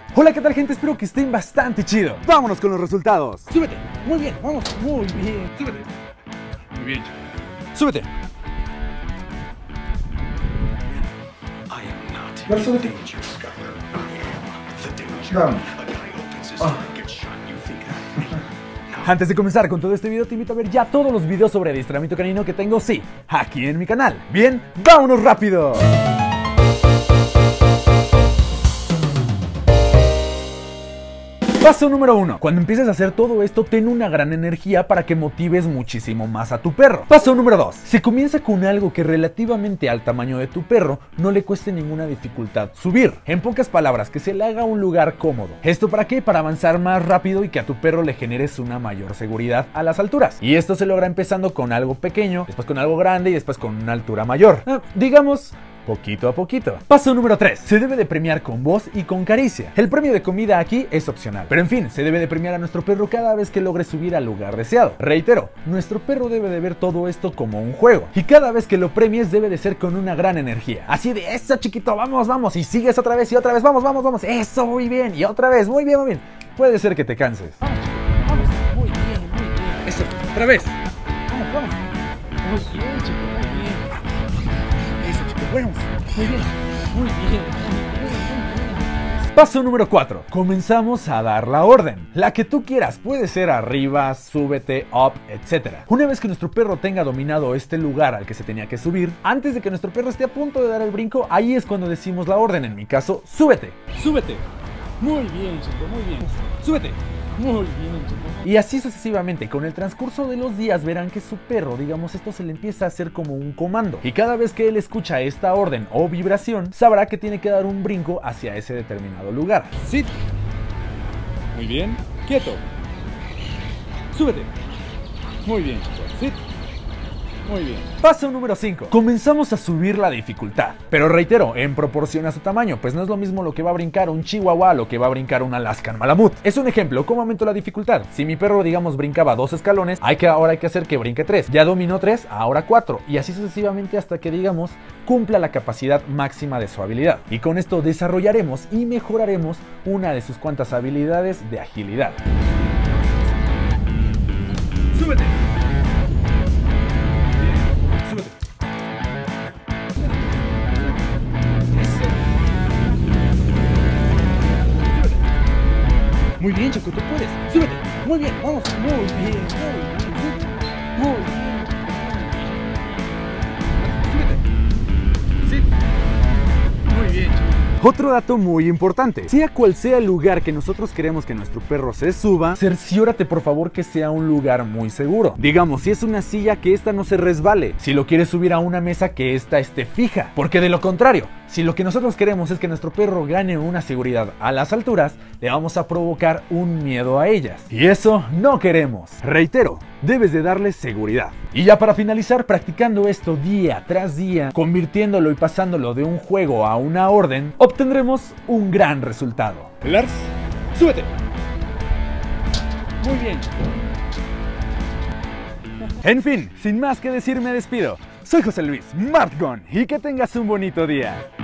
Hola, ¿qué tal, gente? Espero que estén bastante chido. Vámonos con los resultados. Súbete. Muy bien, vamos. Muy bien. Súbete. Muy bien, chico. Súbete. Vale, súbete. Vamos. Antes de comenzar con todo este video, te invito a ver ya todos los videos sobre adiestramiento canino que tengo, sí, aquí en mi canal. Bien, vámonos rápido. Paso número 1. Cuando empieces a hacer todo esto, ten una gran energía para que motives muchísimo más a tu perro. Paso número 2. Se comienza con algo que relativamente al tamaño de tu perro no le cueste ninguna dificultad subir. En pocas palabras, que se le haga un lugar cómodo. ¿Esto para qué? Para avanzar más rápido y que a tu perro le generes una mayor seguridad a las alturas. Y esto se logra empezando con algo pequeño, después con algo grande y después con una altura mayor. Digamos, poquito a poquito. Paso número 3. Se debe de premiar con voz y con caricia. El premio de comida aquí es opcional. Pero en fin, se debe de premiar a nuestro perro cada vez que logre subir al lugar deseado. Reitero, nuestro perro debe de ver todo esto como un juego. Y cada vez que lo premies debe de ser con una gran energía. Así de, eso chiquito, vamos, vamos. Y sigues otra vez y otra vez, vamos, vamos, vamos. Eso, muy bien. Y otra vez, muy bien, muy bien. Puede ser que te canses. Vamos, vamos. Muy bien, muy bien. Eso, otra vez. Vamos, vamos. Muy bien, chico, muy bien. Eso, chico, vamos. Muy bien, muy bien. Paso número 4. Comenzamos a dar la orden. La que tú quieras, puede ser arriba, súbete, up, etc. Una vez que nuestro perro tenga dominado este lugar al que se tenía que subir, antes de que nuestro perro esté a punto de dar el brinco, ahí es cuando decimos la orden, en mi caso, súbete. Súbete. Muy bien, chico, muy bien. Súbete. Muy bien, chico. Y así sucesivamente. Con el transcurso de los días verán que su perro, digamos, esto se le empieza a hacer como un comando. Y cada vez que él escucha esta orden o vibración, sabrá que tiene que dar un brinco hacia ese determinado lugar. Sit. Muy bien. Quieto. Súbete. Muy bien, chico. Sit. Muy bien. Paso número 5. Comenzamos a subir la dificultad. Pero reitero, en proporción a su tamaño, pues no es lo mismo lo que va a brincar un chihuahua a lo que va a brincar un Alaskan Malamut. Es un ejemplo. ¿Cómo aumento la dificultad? Si mi perro, digamos, brincaba 2 escalones, ahora hay que hacer que brinque 3. Ya dominó 3, ahora 4. Y así sucesivamente hasta que, digamos, cumpla la capacidad máxima de su habilidad. Y con esto desarrollaremos y mejoraremos una de sus cuantas habilidades de agilidad. Súbete. Muy bien, Chico, tú puedes. Súbete. Muy bien, vamos. Muy bien, muy bien. Muy bien. Súbete. Sí. Muy bien, Chico. Otro dato muy importante, sea cual sea el lugar que nosotros queremos que nuestro perro se suba, cerciórate por favor que sea un lugar muy seguro. Digamos, si es una silla, que esta no se resbale. Si lo quieres subir a una mesa, que esta esté fija. Porque de lo contrario, si lo que nosotros queremos es que nuestro perro gane una seguridad a las alturas, le vamos a provocar un miedo a ellas. Y eso no queremos. Reitero, debes de darle seguridad. Y ya para finalizar, practicando esto día tras día, convirtiéndolo y pasándolo de un juego a una orden, obtendremos un gran resultado. Lars, súbete. Muy bien. En fin, sin más que decir, me despido. Soy José Luis Martgon y que tengas un bonito día.